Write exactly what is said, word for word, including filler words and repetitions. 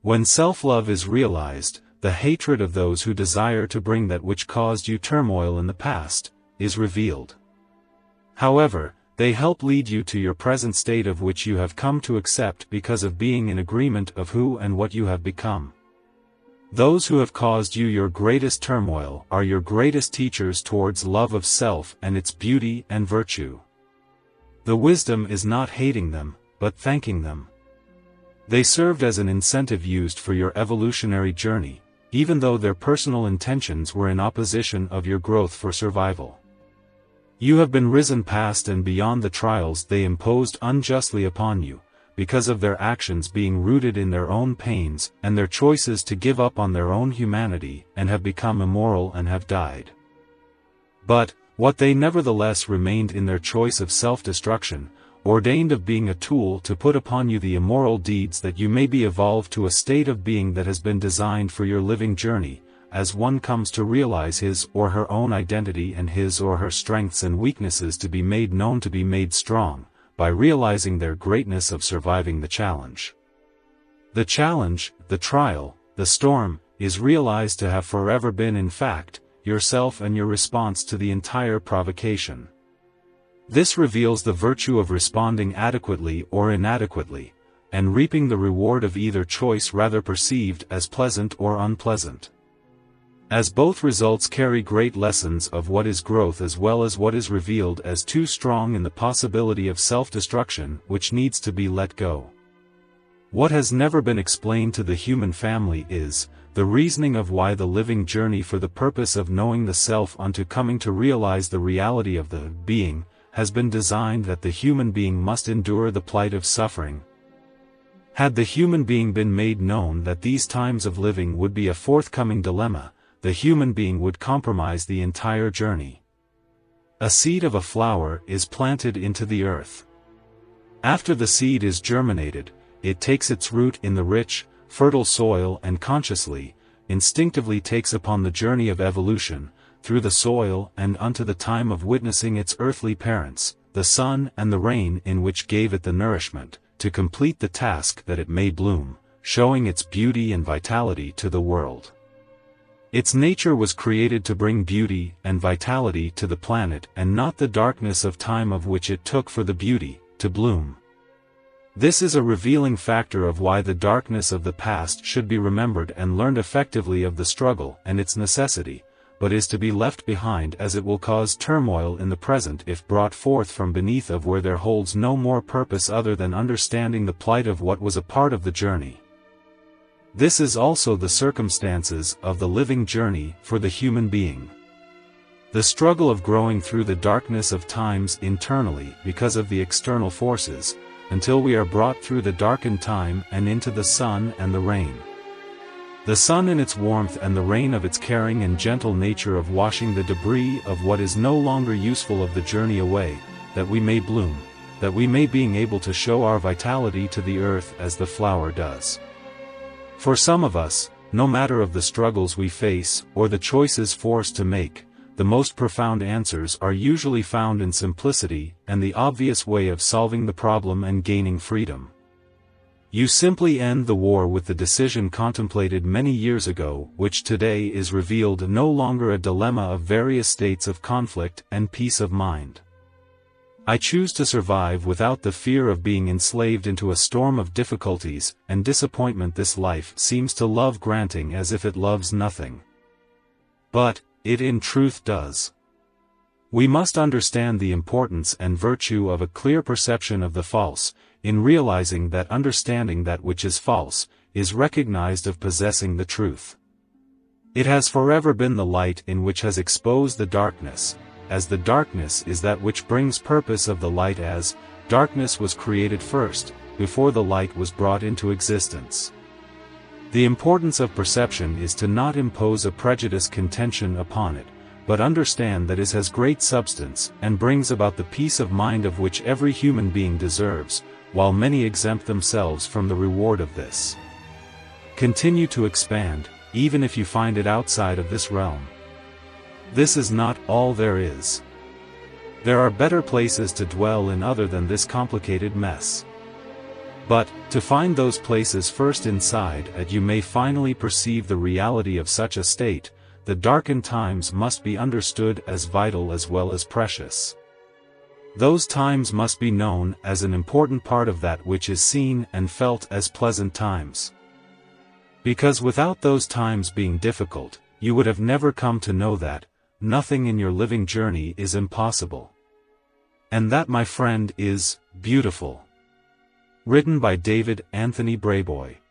When self-love is realized, the hatred of those who desire to bring that which caused you turmoil in the past, is revealed. However, they help lead you to your present state of which you have come to accept because of being in agreement of who and what you have become. Those who have caused you your greatest turmoil are your greatest teachers towards love of self and its beauty and virtue. The wisdom is not hating them, but thanking them. They served as an incentive used for your evolutionary journey, even though their personal intentions were in opposition of your growth for survival. You have been risen past and beyond the trials they imposed unjustly upon you, because of their actions being rooted in their own pains and their choices to give up on their own humanity and have become immoral and have died. But, what they nevertheless remained in their choice of self-destruction, ordained of being a tool to put upon you the immoral deeds that you may be evolved to a state of being that has been designed for your living journey, as one comes to realize his or her own identity and his or her strengths and weaknesses to be made known to be made strong, by realizing their greatness of surviving the challenge. The challenge, the trial, the storm, is realized to have forever been in fact, yourself and your response to the entire provocation. This reveals the virtue of responding adequately or inadequately, and reaping the reward of either choice rather perceived as pleasant or unpleasant. As both results carry great lessons of what is growth as well as what is revealed as too strong in the possibility of self-destruction which needs to be let go. What has never been explained to the human family is, the reasoning of why the living journey for the purpose of knowing the self unto coming to realize the reality of the being, has been designed that the human being must endure the plight of suffering. Had the human being been made known that these times of living would be a forthcoming dilemma, the human being would compromise the entire journey. A seed of a flower is planted into the earth. After the seed is germinated, it takes its root in the rich, fertile soil and consciously, instinctively takes upon the journey of evolution, through the soil and unto the time of witnessing its earthly parents, the sun and the rain in which gave it the nourishment, to complete the task that it may bloom, showing its beauty and vitality to the world. Its nature was created to bring beauty and vitality to the planet and not the darkness of time of which it took for the beauty to bloom. This is a revealing factor of why the darkness of the past should be remembered and learned effectively of the struggle and its necessity, but is to be left behind as it will cause turmoil in the present if brought forth from beneath of where there holds no more purpose other than understanding the plight of what was a part of the journey. This is also the circumstances of the living journey for the human being. The struggle of growing through the darkness of times internally because of the external forces, until we are brought through the darkened time and into the sun and the rain. The sun in its warmth and the rain of its caring and gentle nature of washing the debris of what is no longer useful of the journey away, that we may bloom, that we may being able to show our vitality to the earth as the flower does. For some of us, no matter of the struggles we face or the choices forced to make, the most profound answers are usually found in simplicity and the obvious way of solving the problem and gaining freedom. You simply end the war with the decision contemplated many years ago, which today is revealed no longer a dilemma of various states of conflict and peace of mind. I choose to survive without the fear of being enslaved into a storm of difficulties and disappointment this life seems to love granting as if it loves nothing. But, it in truth does. We must understand the importance and virtue of a clear perception of the false, in realizing that understanding that which is false, is recognized of possessing the truth. It has forever been the light in which has exposed the darkness, as the darkness is that which brings purpose of the light as, darkness was created first, before the light was brought into existence. The importance of perception is to not impose a prejudice contention upon it, but understand that it has great substance and brings about the peace of mind of which every human being deserves, while many exempt themselves from the reward of this. Continue to expand, even if you find it outside of this realm. This is not all there is. There are better places to dwell in other than this complicated mess. But, to find those places first inside and you may finally perceive the reality of such a state, the darkened times must be understood as vital as well as precious. Those times must be known as an important part of that which is seen and felt as pleasant times. Because without those times being difficult, you would have never come to know that nothing in your living journey is impossible. And that, my friend, is beautiful. Written by David Anthony Brayboy.